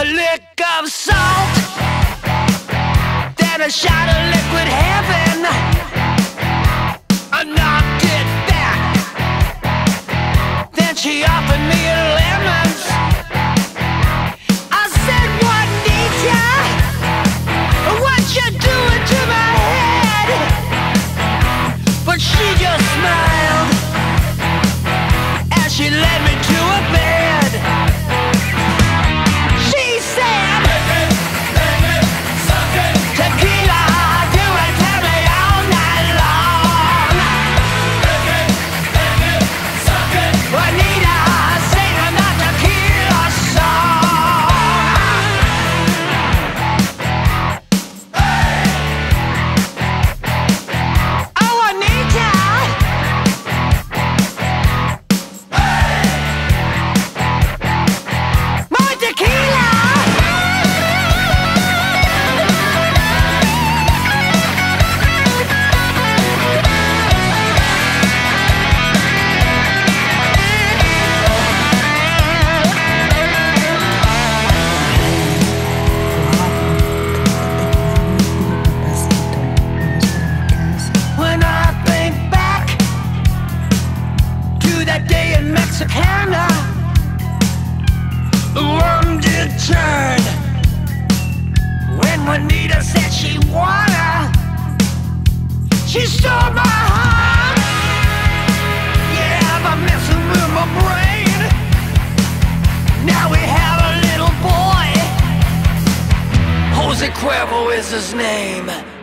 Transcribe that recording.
lick of salt, then a shot of liquid heaven. I knocked it back, then she offered me lemons. I said, Juanita, what you doing to my head? But she just smiled as she led me to a bed. She said, tequila, do it to me all night long. Juanita, sing the tequila song. Oh, Juanita, more tequila. When I think back to that day in Mexicana, the world did turn when Juanita said she wanna. She stole my heart, yeah, by messing with my brain. Now we have a little boy, Jose Cuervo is his name.